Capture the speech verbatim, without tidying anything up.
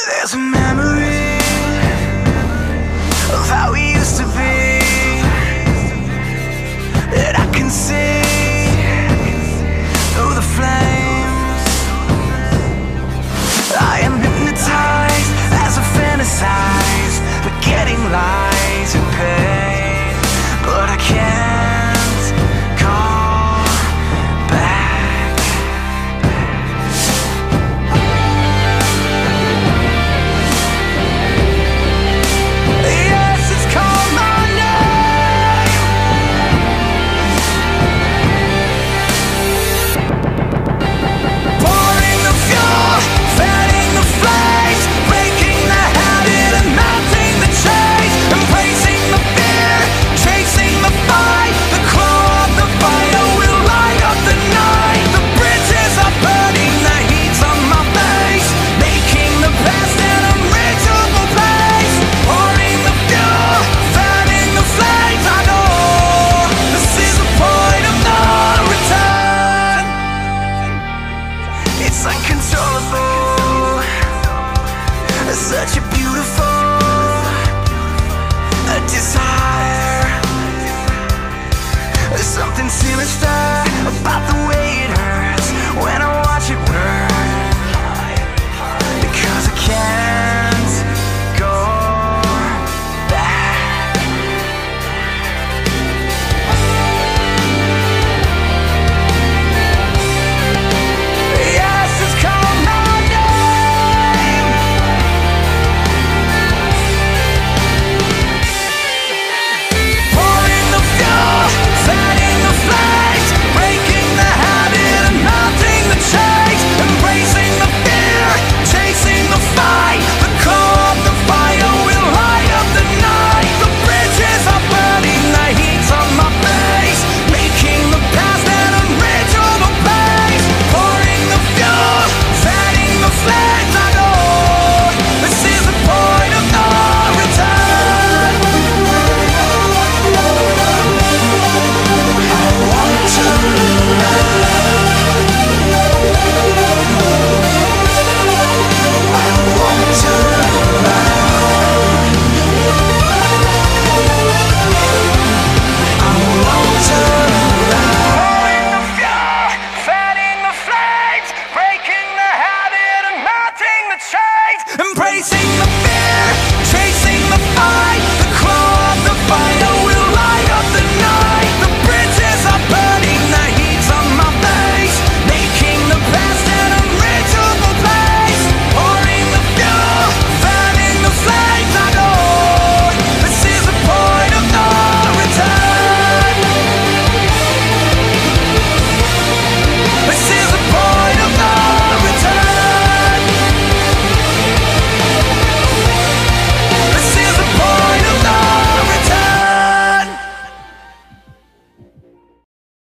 There's a memory of how we used to be that I can see through the flames. I am hypnotized as I fantasize, forgetting lies and pain, but I can't go back. Yes, it's called my name. Pouring the fuel, fanning the flames, breaking the habit and mounting the chains, embracing the fear, chasing the fight. The glow of the fire will light up the night. The bridges are burning, the heat's on my face, making the past an unreachable place. Pouring the fuel, fanning the flames. I know this is the point of no return. It's uncontrollable, such a beautiful a desire. There's something sinister about the